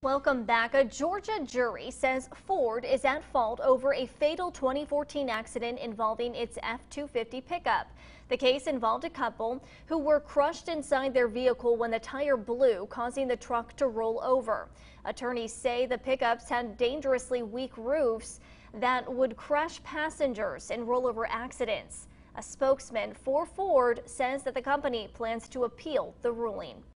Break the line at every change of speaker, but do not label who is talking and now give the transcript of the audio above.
Welcome back. A Georgia jury says Ford is at fault over a fatal 2014 accident involving its F-250 pickup. The case involved a couple who were crushed inside their vehicle when the tire blew, causing the truck to roll over. Attorneys say the pickups had dangerously weak roofs that would crush passengers in rollover accidents. A spokesman for Ford says that the company plans to appeal the ruling.